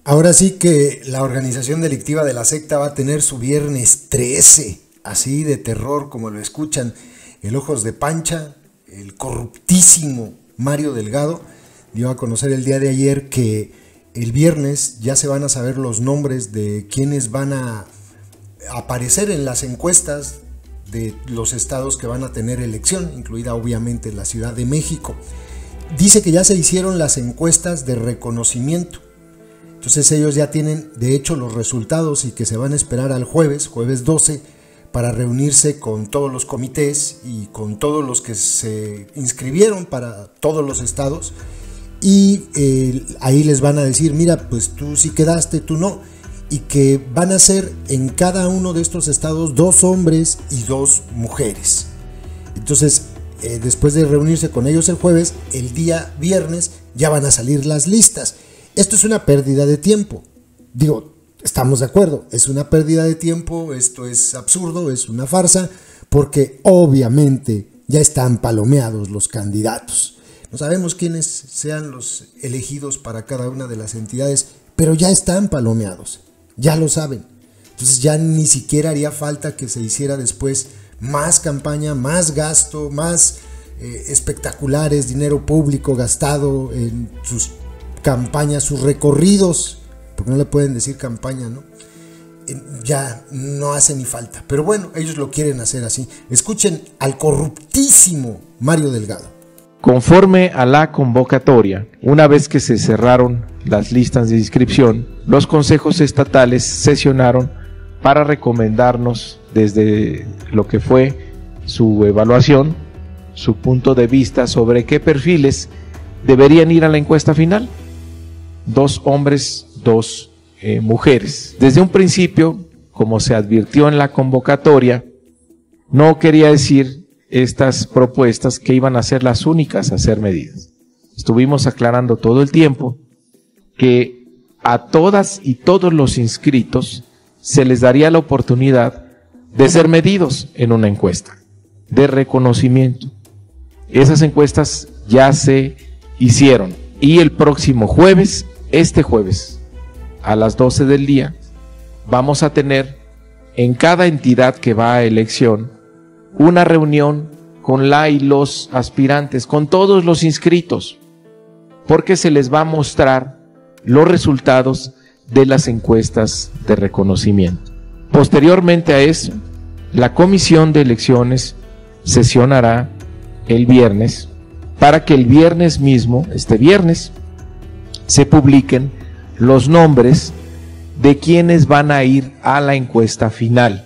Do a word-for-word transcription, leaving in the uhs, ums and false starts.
Ahora sí que la organización delictiva de la secta va a tener su viernes trece, así de terror como lo escuchan. El Ojos de Pancha, el corruptísimo Mario Delgado, dio a conocer el día de ayer que el viernes ya se van a saber los nombres de quienes van a aparecer en las encuestas de los estados que van a tener elección, incluida obviamente la Ciudad de México. Dice que ya se hicieron las encuestas de reconocimiento. Entonces ellos ya tienen de hecho los resultados y que se van a esperar al jueves, jueves doce, para reunirse con todos los comités y con todos los que se inscribieron para todos los estados y eh, ahí les van a decir, mira, pues tú sí quedaste, tú no, y que van a ser en cada uno de estos estados dos hombres y dos mujeres. Entonces, eh, después de reunirse con ellos el jueves, el día viernes ya van a salir las listas. Esto es una pérdida de tiempo. Digo, estamos de acuerdo, es una pérdida de tiempo, esto es absurdo, es una farsa, porque obviamente ya están palomeados los candidatos. No sabemos quiénes sean los elegidos para cada una de las entidades, pero ya están palomeados, ya lo saben. Entonces ya ni siquiera haría falta que se hiciera después más campaña, más gasto, más eh, espectaculares, dinero público gastado en sus campañas, sus recorridos, porque no le pueden decir campaña, ¿no? Ya no hace ni falta. Pero bueno, ellos lo quieren hacer así. Escuchen al corruptísimo Mario Delgado. Conforme a la convocatoria, una vez que se cerraron las listas de inscripción, los consejos estatales sesionaron para recomendarnos desde lo que fue su evaluación, su punto de vista sobre qué perfiles deberían ir a la encuesta final. Dos hombres, dos eh, mujeres. Desde un principio, como se advirtió en la convocatoria, no quería decir estas propuestas que iban a ser las únicas a ser medidas. Estuvimos aclarando todo el tiempo que a todas y todos los inscritos se les daría la oportunidad de ser medidos en una encuesta de reconocimiento. Esas encuestas ya se hicieron y el próximo jueves, este jueves, a las doce del día, vamos a tener en cada entidad que va a elección una reunión con la y los aspirantes, con todos los inscritos, porque se les va a mostrar los resultados de las encuestas de reconocimiento. Posteriormente a eso, la Comisión de Elecciones sesionará el viernes para que el viernes mismo, este viernes, se publiquen los nombres de quienes van a ir a la encuesta final.